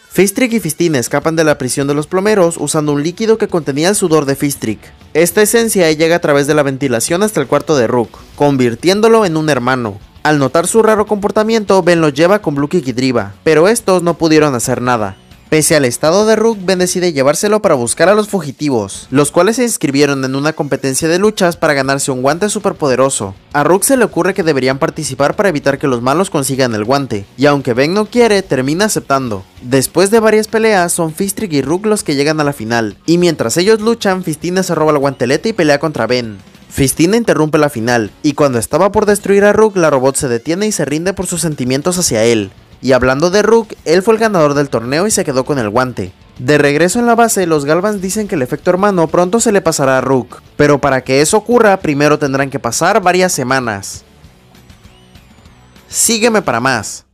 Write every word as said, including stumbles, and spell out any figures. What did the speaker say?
Fistrick y Fistina escapan de la prisión de los plomeros usando un líquido que contenía el sudor de Fistrick. Esta esencia llega a través de la ventilación hasta el cuarto de Rook, convirtiéndolo en un hermano. Al notar su raro comportamiento, Ben lo lleva con Blue y Driva, pero estos no pudieron hacer nada. Pese al estado de Rook, Ben decide llevárselo para buscar a los fugitivos, los cuales se inscribieron en una competencia de luchas para ganarse un guante superpoderoso. A Rook se le ocurre que deberían participar para evitar que los malos consigan el guante, y aunque Ben no quiere, termina aceptando. Después de varias peleas, son Fistrick y Rook los que llegan a la final, y mientras ellos luchan, Fistina se roba la guanteleta y pelea contra Ben. Fistina interrumpe la final, y cuando estaba por destruir a Rook, la robot se detiene y se rinde por sus sentimientos hacia él. Y hablando de Rook, él fue el ganador del torneo y se quedó con el guante. De regreso en la base, los Galvans dicen que el efecto hermano pronto se le pasará a Rook, pero para que eso ocurra, primero tendrán que pasar varias semanas. Sígueme para más.